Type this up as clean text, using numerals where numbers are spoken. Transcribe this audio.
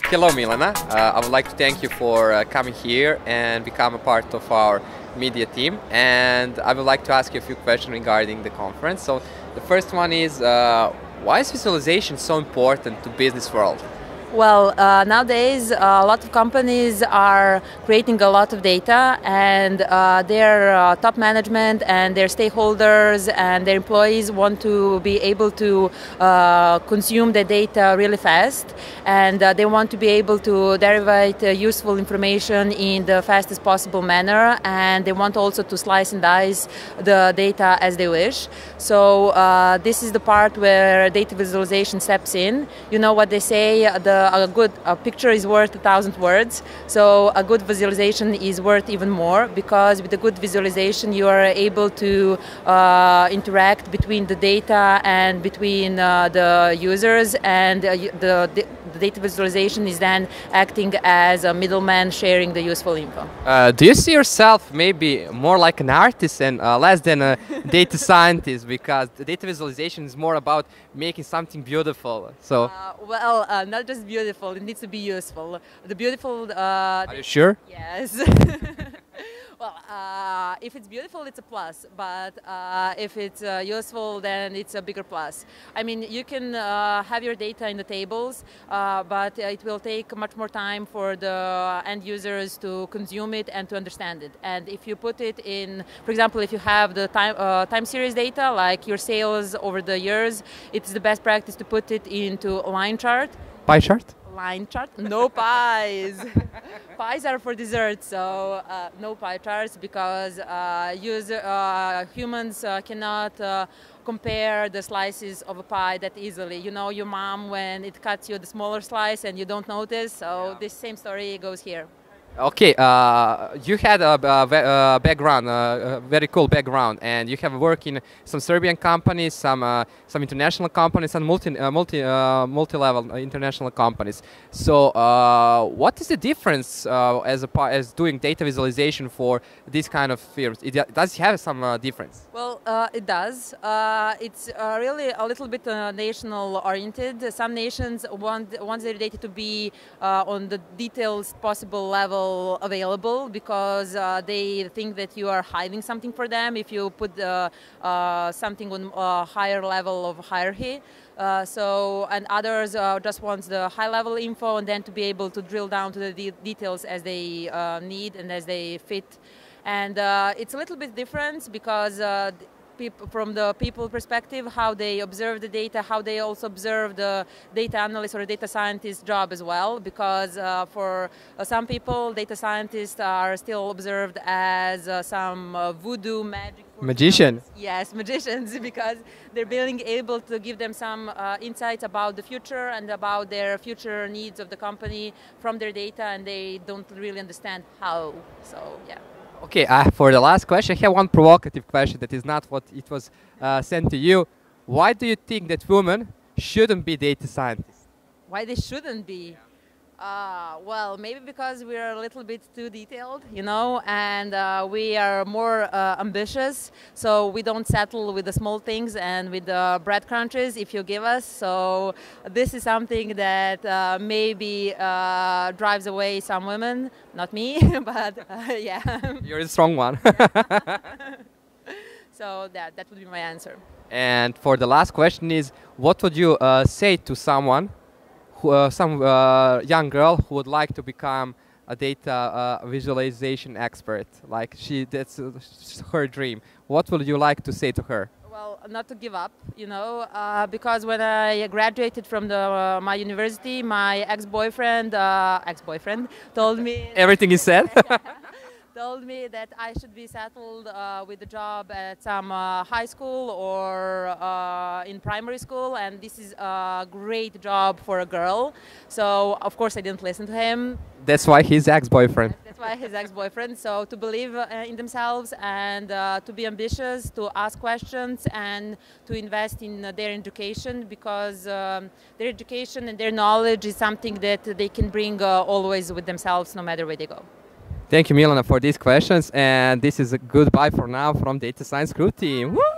Hello, Milena. I would like to thank you for coming here and become a part of our media team. And I would like to ask you a few questions regarding the conference. So the first one is, why is visualization so important to business world? Well, nowadays a lot of companies are creating a lot of data, and their top management and their stakeholders and their employees want to be able to consume the data really fast, and they want to be able to derive useful information in the fastest possible manner, and they want also to slice and dice the data as they wish. So this is the part where data visualization steps in. You know what they say, a good picture is worth 1,000 words. So a good visualization is worth even more, because with a good visualization you are able to interact between the data and between the users, and the data visualization is then acting as a middleman sharing the useful info. Do you see yourself maybe more like an artist and less than a data scientist, because the data visualization is more about making something beautiful? So well, not just beautiful, it needs to be useful. The beautiful... are you sure? Yes. Well, if it's beautiful, it's a plus, but if it's useful, then it's a bigger plus. I mean, you can have your data in the tables, but it will take much more time for the end users to consume it and to understand it. And if you put it in, for example, if you have the time series data, like your sales over the years, it's the best practice to put it into a line chart. Pie chart? Line chart? No pies. Pies are for dessert, so no pie charts, because humans cannot compare the slices of a pie that easily. You know your mom when it cuts you the smaller slice and you don't notice, so this same story goes here. Okay, you had a background, a very cool background, and you have worked in some Serbian companies, some international companies, and multi-level international companies. So, what is the difference as doing data visualization for these kind of firms? Does it have some difference? Well, it does. It's really a little bit national oriented. Some nations want their data to be on the details possible level available, because they think that you are hiding something for them if you put something on a higher level of hierarchy. And others just want the high level info, and then to be able to drill down to the details as they need and as they fit. And it's a little bit different, because from the people perspective, how they observe the data, how they also observe the data analyst or data scientist job as well, because for some people, data scientists are still observed as some voodoo magic. Magician. Yes, magicians, because they're being able to give them some insights about the future and about their future needs of the company from their data, and they don't really understand how. So, yeah. Okay, for the last question, I have one provocative question that is not what it was sent to you. Why do you think that women shouldn't be data scientists? Why they shouldn't be? Well, maybe because we're a little bit too detailed, you know, and we are more ambitious, so we don't settle with the small things and with the breadcrumbs if you give us. So this is something that maybe drives away some women, not me, but yeah. You're the strong one. So that would be my answer. And for the last question is, what would you say to someone, some young girl who would like to become a data visualization expert? Like that's her dream. What would you like to say to her? Well, not to give up, you know, because when I graduated from my university, my ex-boyfriend told me... Everything is said? Told me that I should be settled with a job at some high school or in primary school, and this is a great job for a girl. So, of course, I didn't listen to him. That's why he's ex-boyfriend. That's why his ex-boyfriend. So, to believe in themselves and to be ambitious, to ask questions and to invest in their education, because their education and their knowledge is something that they can bring always with themselves, no matter where they go. Thank you, Milena, for these questions, and this is a goodbye for now from Data Science Crew Team. Woo!